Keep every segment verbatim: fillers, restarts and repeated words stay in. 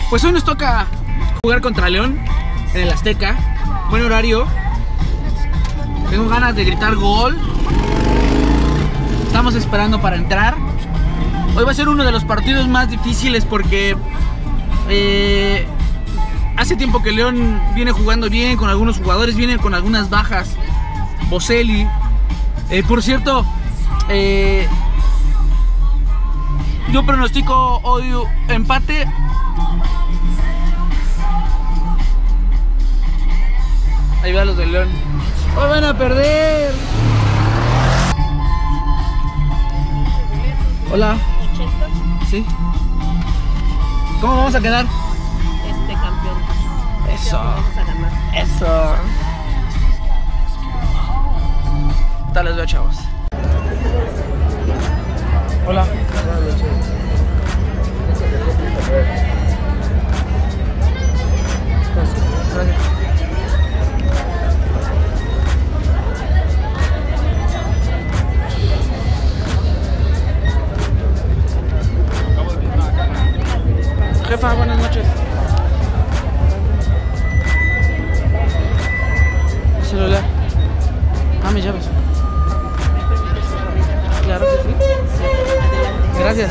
Pues hoy nos toca jugar contra León en el Azteca. Buen horario. Tengo ganas de gritar gol. Estamos esperando para entrar. Hoy va a ser uno de los partidos más difíciles porque eh, hace tiempo que León viene jugando bien con algunos jugadores, viene con algunas bajas. Boselli. Eh, por cierto, eh, yo pronostico hoy empate. Ahí va los de León. Hoy van a perder. Hola. Sí. ¿Cómo vamos a quedar? Este campeón. Eso. Vamos a ganar. Eso. Tal les veo, chavos. Hola. Gracias. Jefa, buenas noches. Celular. Ah, mis llaves. Claro que sí. Adelante. Gracias.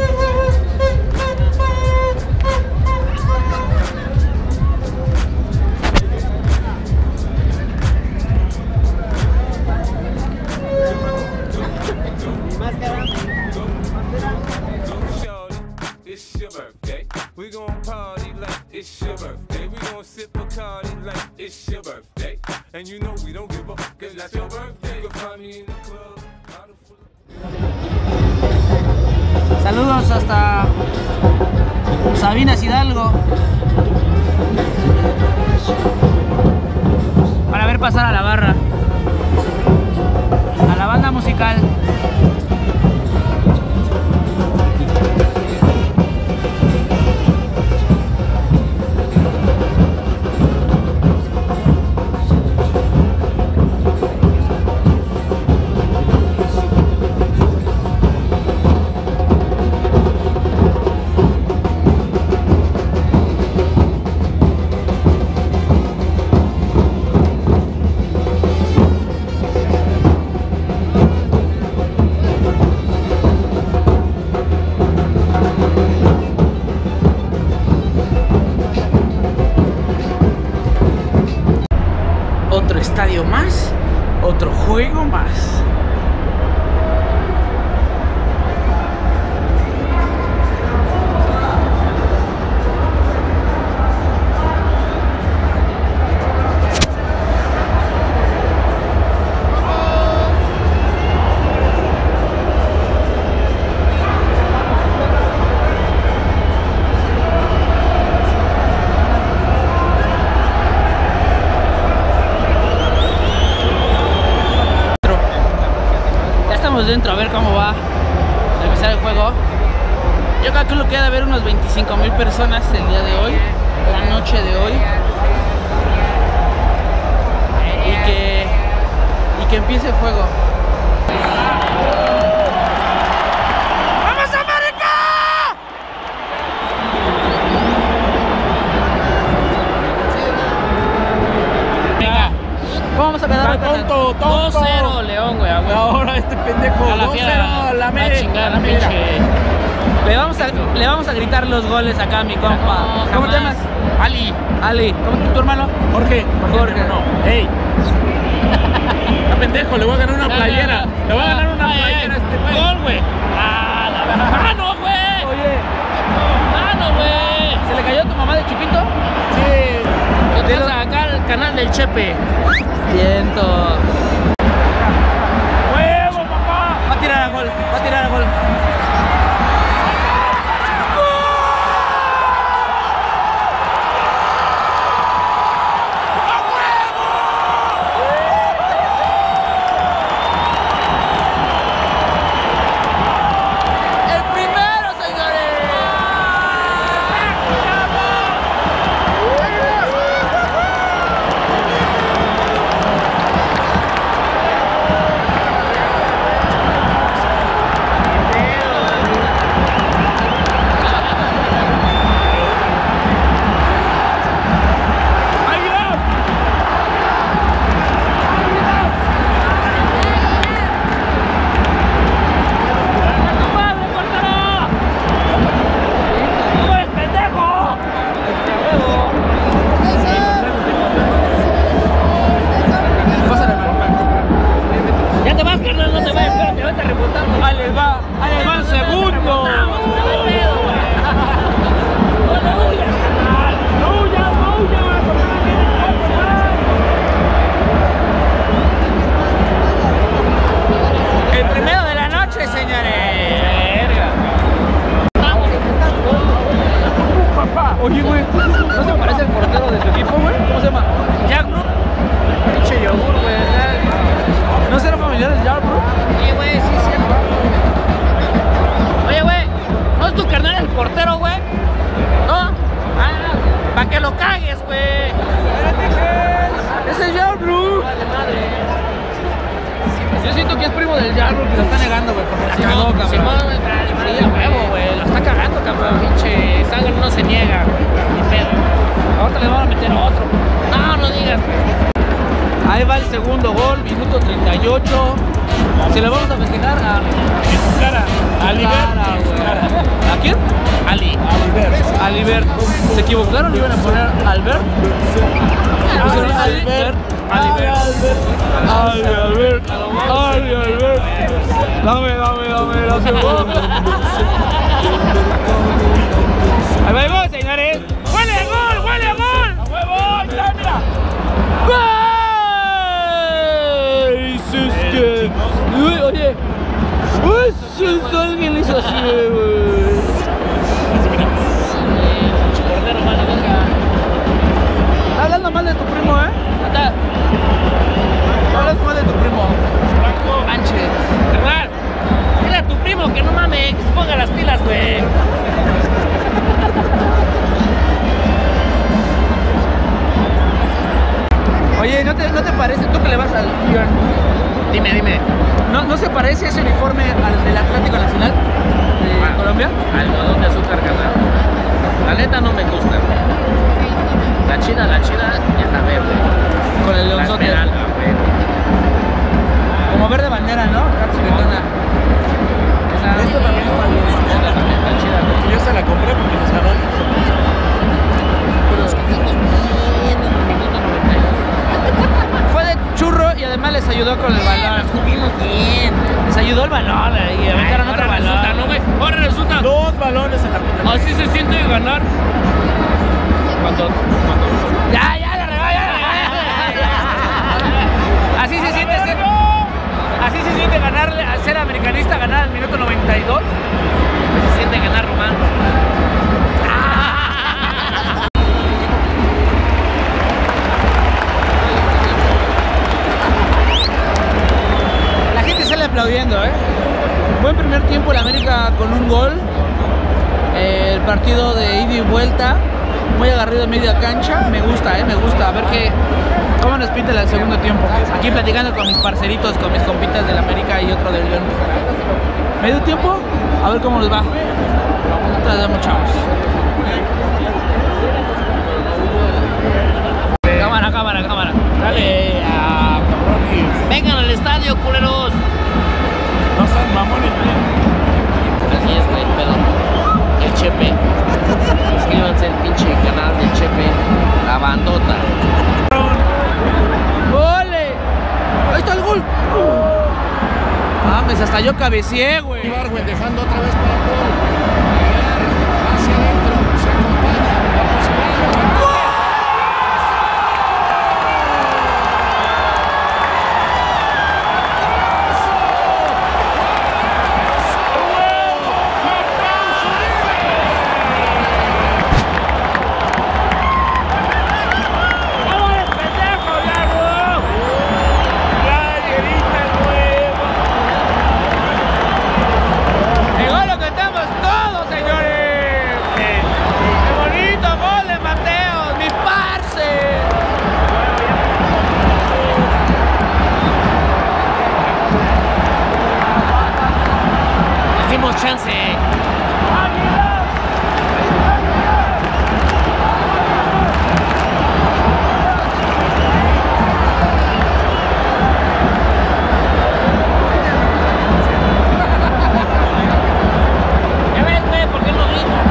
It's your birthday. We gon' party like it's your birthday. We gon' sip a party like it's your birthday. And you know we don't give up, cause that's your birthday. You can find me in the club. Saludos hasta Sabinas Hidalgo. Para ver pasar a la barra, a la banda musical. Otro estadio más, otro juego más. Dentro a ver cómo va a empezar el juego. Yo calculo que ha de haber unos veinticinco mil personas el día de hoy, la noche de hoy, y que y que empiece el juego. ¡Vamos América! Venga, ¿cómo vamos a quedar? Tonto, tonto. dos cero León, güey. Ahora este pendejo. A la dos fiera, cero, la a América. chingar, la América. pinche. Le vamos a le vamos a gritar los goles acá a mi compa. No, ¿Cómo te jamás. llamas? Ali. Ali. ¿Cómo tu hermano? Jorge. Jorge. No. Ey. A pendejo, le voy a ganar una playera. Le voy a ganar una playera a este güey. Gol, güey. Ah, la verdad. ¡Mano, güey! Oye. ¡Mano, güey! ¿Se le cayó a tu mamá de chiquito? Sí. Te vas acá al canal del Chepe. Vientos. ¡Huevo, papá! Va a tirar a gol. Va a tirar a gol. Oye, güey, ¿no se parece al portero de tu equipo, güey? ¿Cómo se llama? Jack, ¿no? Pinche yogur, güey. ¿No será familiar el Jack, bro? Oye, güey, sí, sí. Oye, güey, ¿no es tu carnal el portero, güey? ¿No? Ah, para que lo cagues, güey. Ese es Jack, bro. Vale, madre. Yo siento que es primo del Jack, bro, que se está negando, güey, porque la cagó, Simón, cabrón. Simón, sí, a huevo, güey. Lo está cagando, cabrón. Pinche sangre no se niega, güey. Ni pedo. Ahorita le van a meter otro. No, no digas, güey. Ahí va el segundo gol, minuto treinta y ocho. Se le vamos a festejar a... En su cara. Cara, güey. ¿A quién? Ali. Albert. Albert. ¿Se equivocaron? ¿Le iban a poner Albert? Pusieron Albert. Albert. Albert. Albert. Albert. Dame, dame, dame la segunda. Ahí va el gol, señores. ¡Huele a gol! ¡Huele a gol! ¡A huevo! ¡Ya, mira! ¡Gol! Es que... Uy, oye. Uy, si alguien le hizo así, güey. Pinche portero, vale, verga. Está hablando mal de tu primo, ¿eh? Anda. Hablas mal de tu primo. Manche. Carnal. Dile a tu primo que no mames, que se ponga las pilas, güey. Oye, ¿no te, ¿no te parece? ¿Tú que le vas al Lyon? Dime, dime. ¿No, ¿No se parece ese uniforme al del Atlético Nacional de Ah. Colombia? Algodón de azúcar, carnal. La neta no me gusta, güey. La chida, la chida es la verde. Con el La leonzote. esmeralda, güey. Como verde bandera, ¿no? Capitana. Esa- Esto también está bien. Esta también está chida, güey. Yo se la compré porque nos ganó. Pero es que estamos bien en el minuto noventa y dos. Fue de churro y además les ayudó con el balón. Nos cubrimos bien. Les ayudó el balón y aventaron Ay, otro ahora resulta, balón. ¿no, güey? Ahora resulta. Dos balones en la primera. Así se siente ganar. Cuando, cuando. Ya, ya, la regó, ya, la regó. Así se siente ser. Así se siente ganarle, al ser americanista, ganar al minuto noventa y dos. Se siente ganar Román. La gente sale aplaudiendo, ¿eh? Buen primer tiempo el América con un gol. Eh, el partido de ida y vuelta, muy agarrido en media cancha. Me gusta, ¿eh? Me gusta. A ver qué, cómo nos pinta el segundo tiempo. Aquí platicando con mis parceritos, con mis compitas del América y otro del León. Medio tiempo, a ver cómo nos va. Nos vemos, chavos. Cámara, cámara, cámara. Dale, a cabrones. Vengan al estadio, culeros. No sean mamones, Así es, güey, pero el Chepe. Suscríbanse al pinche canal del Chepe. La bandota. ¡Ole! ¡Ahí está el gol! Mames, hasta yo cabeceé, güey. Ibargüen dejando otra vez para Paul. Hacia adentro, se acompaña. La posibilidad de Llegó lo que estamos todos, señores. ¡Qué bonito gol de Mateos, mi parce! Les dimos chance. Ya ves, güey, ¿por qué no gritas?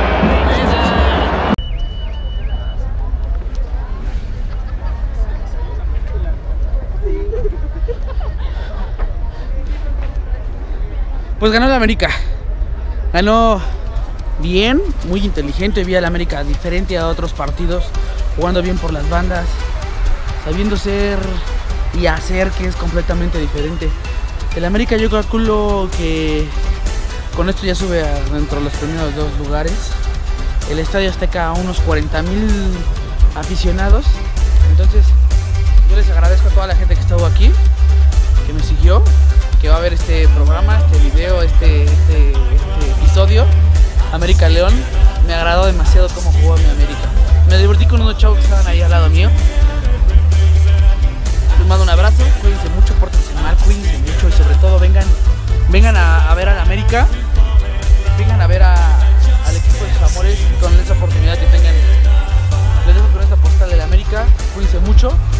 Pues ganó el América. Ganó bien, muy inteligente. Vi al América diferente a otros partidos, jugando bien por las bandas, sabiendo ser y hacer, que es completamente diferente. El América, yo calculo que con esto ya sube a, dentro de los primeros dos lugares. el Estadio Azteca a unos cuarenta mil aficionados. Entonces yo les agradezco a toda la gente que estuvo aquí, que me siguió, que va a ver este programa, este video, este, este, este episodio. América León, me agradó demasiado cómo jugó mi América. Me divertí con unos chavos que estaban ahí al lado mío. Les mando un abrazo, cuídense mucho, pórtense mal, cuídense mucho y sobre todo vengan, vengan a, a ver al América, vengan a ver a, al equipo de sus amores y con esa oportunidad que tengan. Les dejo con esta postal del América, cuídense mucho.